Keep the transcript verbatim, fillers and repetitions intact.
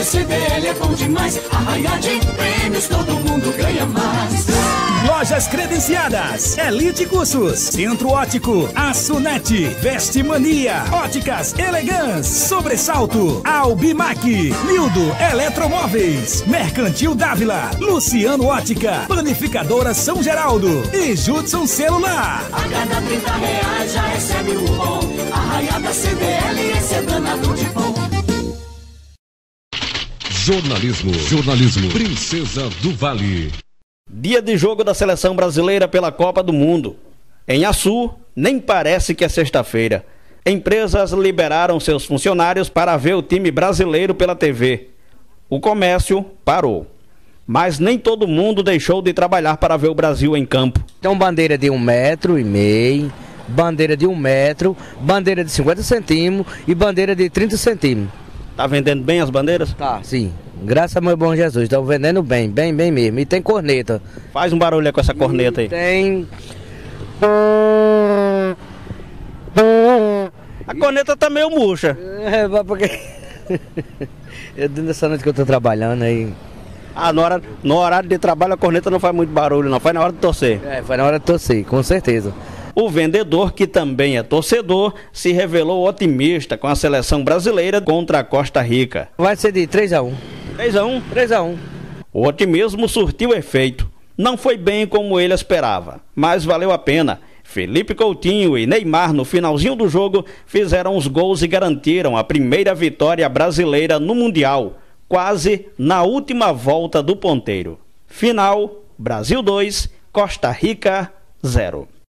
C D L é bom demais. Arraia de prêmios, todo mundo ganha mais. Lojas credenciadas, Elite Cursos, Centro Ótico, Açunete, Vestimania, Óticas Elegance, Sobressalto, Albimac, Mildo Eletromóveis, Mercantil Dávila, Luciano Ótica, Panificadora São Geraldo e Judson Celular. A cada trinta reais já recebe um bom. Arraiada C D L, esse é danado de bom. Jornalismo, jornalismo, Princesa do Vale. Dia de jogo da Seleção Brasileira pela Copa do Mundo. Em Açu, nem parece que é sexta-feira. Empresas liberaram seus funcionários para ver o time brasileiro pela T V. O comércio parou. Mas nem todo mundo deixou de trabalhar para ver o Brasil em campo. Então, bandeira de um metro e meio, bandeira de um metro, bandeira de cinquenta centímetros e bandeira de trinta centímetros. Tá vendendo bem as bandeiras? Tá, sim. Graças a meu bom Jesus, estão vendendo bem, bem, bem mesmo. E tem corneta. Faz um barulho aí com essa corneta aí. Tem... A corneta tá meio murcha. É, porque... Eu dentro dessa noite que eu tô trabalhando aí... Ah, no horário, no horário de trabalho a corneta não faz muito barulho não, faz na hora de torcer. É, faz na hora de torcer, com certeza. O vendedor, que também é torcedor, se revelou otimista com a seleção brasileira contra a Costa Rica. Vai ser de três a um. três a um? três a um. O otimismo surtiu efeito. Não foi bem como ele esperava, mas valeu a pena. Felipe Coutinho e Neymar, no finalzinho do jogo, fizeram os gols e garantiram a primeira vitória brasileira no Mundial, quase na última volta do ponteiro. Final, Brasil dois, Costa Rica zero.